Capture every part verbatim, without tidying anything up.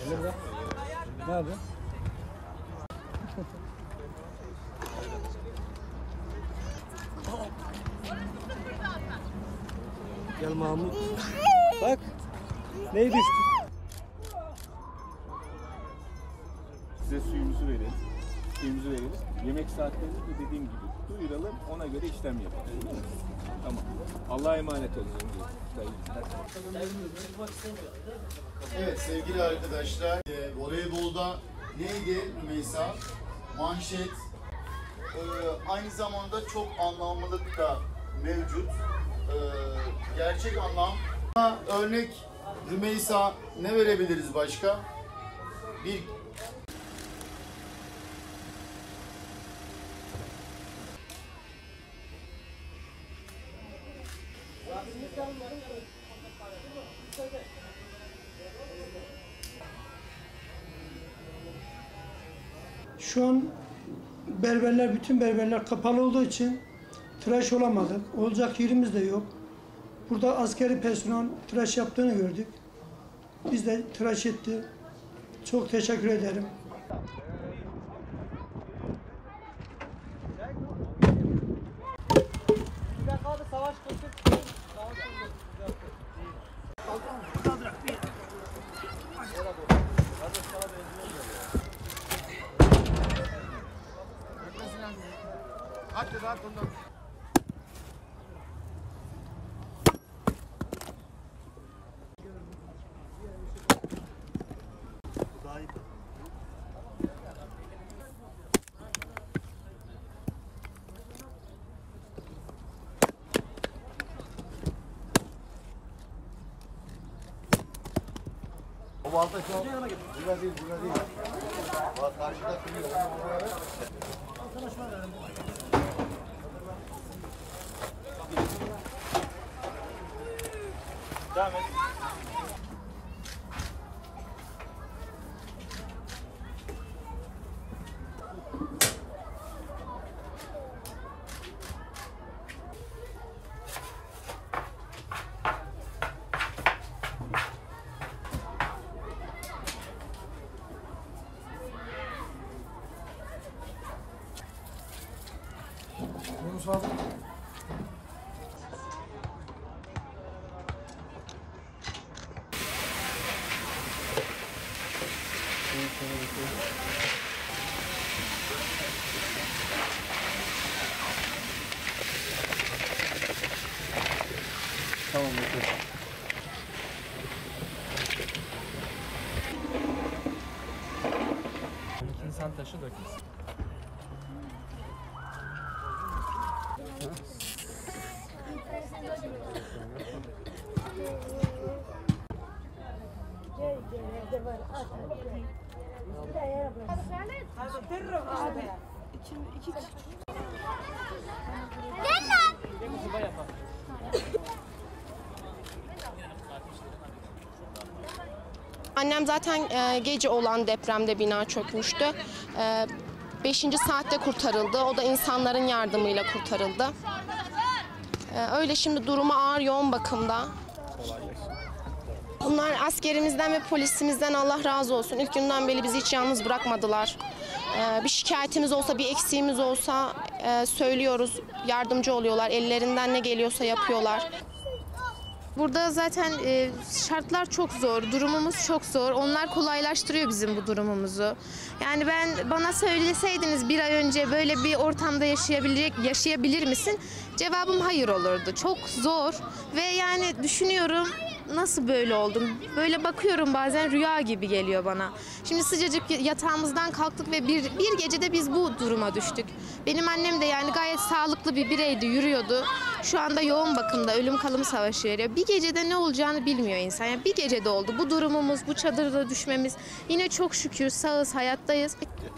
Nerede? Nerede? Gel Mahmut. Bak. Neydi işte? Size suyumuzu verelim. Suyumuzu verelim. Yemek saatlerinde de dediğim gibi duyuralım. Ona göre işlem yapalım. Tamam. Allah'a emanet olun. Evet sevgili arkadaşlar, e, voleybolda neydi Rümeysa? Manşet, e, aynı zamanda çok anlamlılık da mevcut. E, gerçek anlam. Örnek Rümeysa ne verebiliriz başka? Bir Şu an berberler, bütün berberler kapalı olduğu için tıraş olamadık. Olacak yerimiz de yok. Burada askeri personel tıraş yaptığını gördük. Biz de tıraş etti. Çok teşekkür ederim. Hadi rahat ondan. O balta şu an burada değil, burada değil. Bak karşıda duruyor. Devam et. Yunus abi. Tamam, bekle. İnsan taşı dökülsün. Annem zaten e, gece olan depremde bina çökmüştü. E, beşinci saatte kurtarıldı. O da insanların yardımıyla kurtarıldı. E, öyle şimdi durumu ağır, yoğun bakımda. Bunlar askerimizden ve polisimizden Allah razı olsun. İlk günden beri bizi hiç yalnız bırakmadılar. E, bir şikayetimiz olsa, bir eksiğimiz olsa e, söylüyoruz. Yardımcı oluyorlar. Ellerinden ne geliyorsa yapıyorlar. Burada zaten e, şartlar çok zor, durumumuz çok zor. Onlar kolaylaştırıyor bizim bu durumumuzu. Yani ben bana söyleseydiniz bir ay önce böyle bir ortamda yaşayabilecek, yaşayabilir misin? Cevabım hayır olurdu. Çok zor ve yani düşünüyorum nasıl böyle oldum? Böyle bakıyorum bazen rüya gibi geliyor bana. Şimdi sıcacık yatağımızdan kalktık ve bir, bir gecede biz bu duruma düştük. Benim annem de yani gayet sağlıklı bir bireydi, yürüyordu. Şu anda yoğun bakımda, ölüm kalım savaşı veriyor. Bir gecede ne olacağını bilmiyor insan. Yani bir gecede oldu. Bu durumumuz, bu çadırda düşmemiz. Yine çok şükür sağız, hayattayız.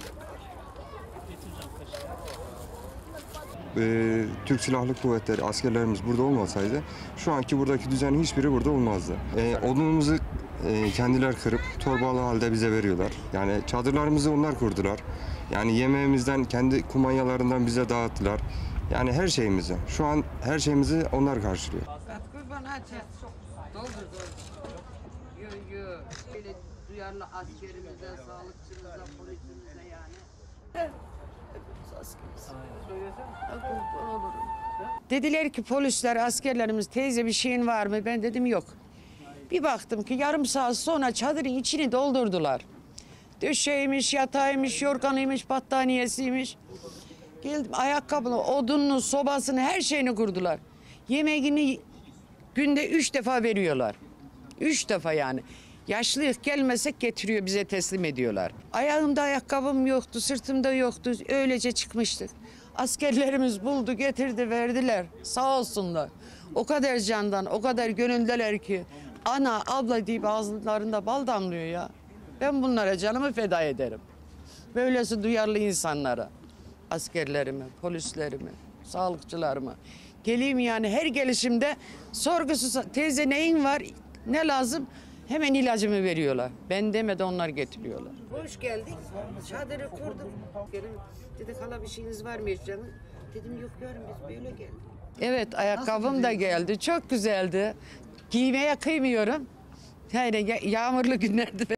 Ee, Türk Silahlı Kuvvetleri, askerlerimiz burada olmasaydı şu anki buradaki düzenin hiçbiri burada olmazdı. Ee, odunumuzu e, kendiler kırıp torbalı halde bize veriyorlar. Yani çadırlarımızı onlar kurdular. Yani yemeğimizden, kendi kumanyalarından bize dağıttılar. Yani her şeyimizi, şu an her şeyimizi onlar karşılıyor. duyarlı askerimize, sağlıkçımıza, polisimize yani. Hepimiz askeriz. Kurban olurum. Dediler ki polisler, askerlerimiz, teyze bir şeyin var mı? Ben dedim yok. Bir baktım ki yarım saat sonra çadırın içini doldurdular. Döşeğiymiş, yatağıymış, yorganıymış, battaniyesiymiş. Geldim ayakkabını, odununu, sobasını, her şeyini kurdular. Yemeğini günde üç defa veriyorlar. Üç defa yani. Yaşlıyız gelmesek getiriyor bize teslim ediyorlar. Ayağımda ayakkabım yoktu, sırtımda yoktu. Öylece çıkmıştık. Askerlerimiz buldu, getirdi, verdiler. Sağ olsunlar. O kadar candan, o kadar gönüldeler ki. Ana, abla deyip ağızlarında bal damlıyor ya. Ben bunlara canımı feda ederim. Böylesi duyarlı insanlara. Askerlerime, polislerime, sağlıkçılarıma. Geleyim yani her gelişimde sorgusuz teyze neyin var, ne lazım hemen ilacımı veriyorlar. Ben demeden onlar getiriyorlar. Hoş geldik. Çadırı kurdum. Dedi hala bir şeyiniz var mı canım? Dedim yok yarın biz böyle geldik. Evet ayakkabım da geldi. Çok güzeldi. Giymeye kıymıyorum. Yani yağmurlu günlerde